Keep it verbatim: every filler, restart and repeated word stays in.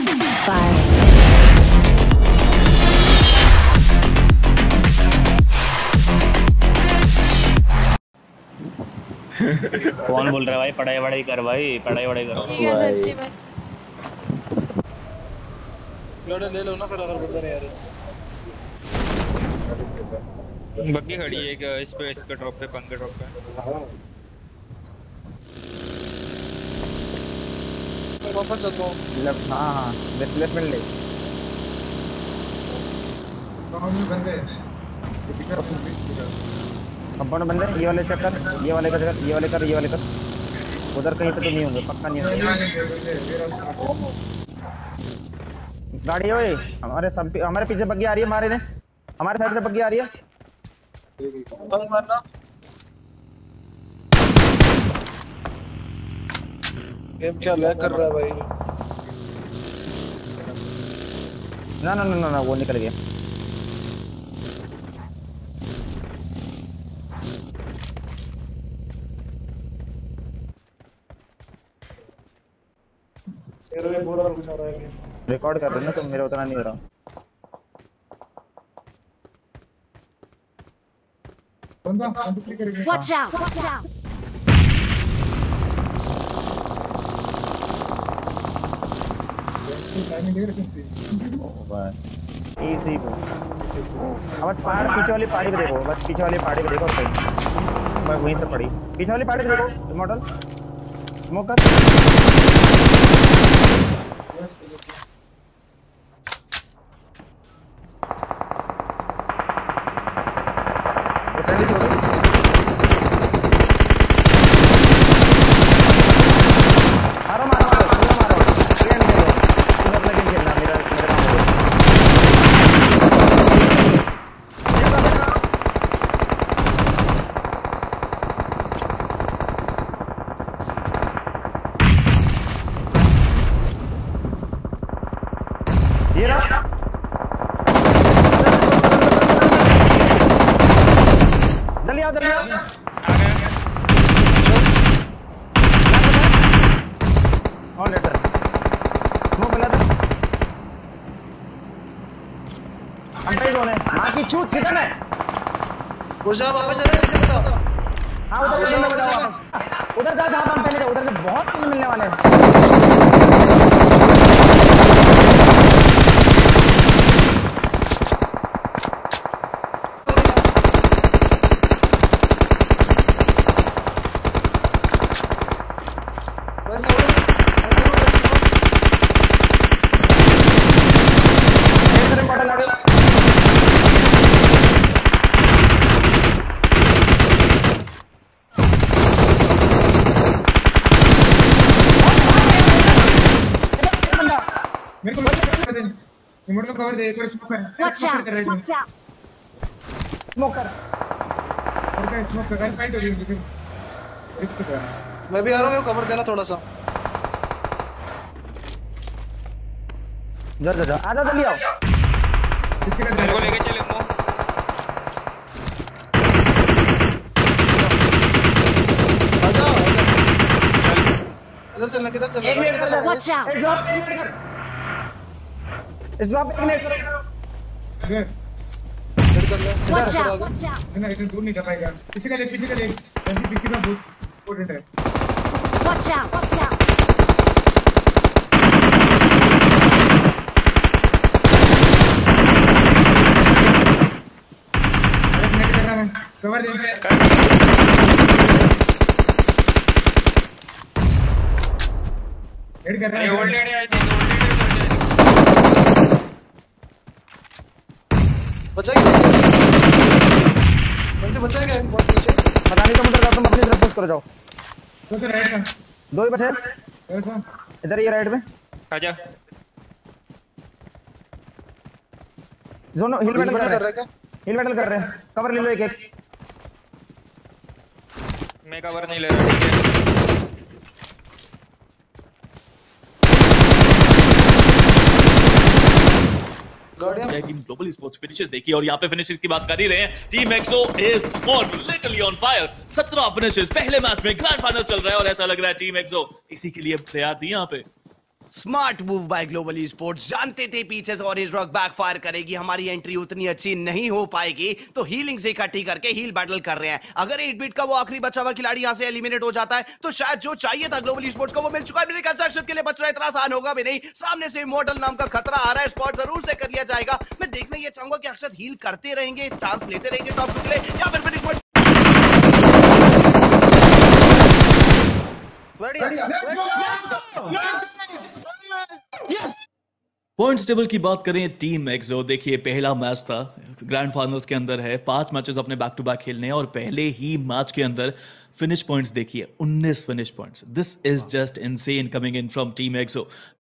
कौन बोल रहा है भाई? पढ़ाई वढ़ाई कर भाई, पढ़ाई वढ़ाई करो। ठीक है सर जी भाई। ले लो ना फिर अगर बंदर है यार। बग्गी खड़ी है एक इस पे, इसके ड्रॉप पे, पंखे ड्रॉप पे। मैं वापस आता हूं। लेफ्ट, हां हां लेफ्ट लेफ्ट में ले। कौन में बंदे हैं? कंपाउंड बंदे, ये वाले चेक कर, ये वाले कर, ये वाले कर, ये वाले कर। उधर कहीं पे तो नहीं होंगे, पक्का नहीं होंगे। गाड़ी ओए, हमारे सब हमारे पीछे बग्गी आ रही है, मारे ने हमारे साइड से बग्गी आ रही है। बस मारना। गेम क्या लैग कर रहा है भाई? ना ना ना ना वो निकल गया। रिकॉर्ड कर रहे हो ना तुम, मेरा उतना नहीं हो रहा। Watch out! Watch out! Easy बस पहाड़, पीछे वाली पहाड़ी पे देखो, बस पीछे वाली पहाड़ी पे देखो। सही बस वहीं से पड़ी, पीछे वाली पहाड़ी पे देखो। मॉडल स्मोकर उधर जा जहाँ हम पहले थे, उधर से बहुत तीन मिलने वाले हैं। कवर दे, एक और स्मोक है। Watch out! Watch out! Smoker और क्या स्मोक कर, गन फाइट हो रही है मुझे। इसको जा, मैं भी आ रहा हूं, कवर देना थोड़ा सा। जा जा जा, आ जा जल्दी आओ। किसी का मेरे को लेके चले मो। आजा इधर चलना, किधर चलना? एक मिनट कर, Watch out! इस ड्रॉप एक मिनट कर, इस ड्रॉप एक मिनट कर। अगर फिर कर ले। Watch out! Watch out! ना इधर दूर नहीं कर पाएगा। पीछे का देख, पीछे का देख, ऐसे पीछे का बहुत इंपॉर्टेंट है। Watch out! Watch out! अरे नेट कर रहा मैं, कवर दे। नेट कर रहा है। ओल्ड लेडी आई थी, ओल्ड लेडी बचाएगा बंदे, बचाएगा एक बहुत पीछे। पता नहीं तुम उधर जाओ, तुम अपनी तरफ पुश करो, जाओ। तो तो राइट में दो ही बचे ऐसा इधर, ये राइट में। आजा। जोनो हिल बैटल कर कर रहे रहा है क्या? हैं, हिल बैटल कर रहे हैं। कवर ले लो एक एक। मैं कवर नहीं ले रहा, ठीक है। टीम ग्लोबल स्पोर्ट्स फिनिशेस देखिए, और यहाँ पे फिनिशेस की बात कर ही रहे हैं। Team XO is on, literally on fire. सत्रह फिनिशेस पहले मैच में, ग्रैंड फाइनल चल रहा है और ऐसा लग रहा है टीम एक्सो इसी के लिए तैयार थी यहाँ पे। Smart move by Global esports. जानते थे पीछे से ऑरेंज रॉक बैकफायर करेगी, हमारी एंट्री उतनी अच्छी नहीं हो पाएगी, तो हीलिंग से इकट्ठी करके हील बैटल कर रहे हैं। अगर एट बीट का वो आखिरी बचा हुआ खिलाड़ी यहां से एलिमिनेट हो जाता है तो शायद जो चाहिए था ग्लोबल ई स्पोर्ट्स को वो मिल चुका है। मेरे कंस्ट्रक्शन के लिए बच रहा है, इतना आसान होगा भी नहीं। सामने से इमॉर्टल नाम का खतरा आ रहा है, स्पॉट जरूर से कर लिया जाएगा। मैं देखना ये चाहूंगा कि अक्षत हील करते रहेंगे, चांस लेते रहेंगे टॉप टू के लिए, या फिर फिनिश पॉइंट्स टेबल की बात करें टीम एक्सो, देखिए पहला मैच था, ग्रैंड फाइनल्स के अंदर है, पांच मैचेस अपने बैक टू बैक खेलने हैं और पहले ही मैच के अंदर फिनिश पॉइंट्स देखिए उन्नीस finish points. This is just insane coming in from team exo.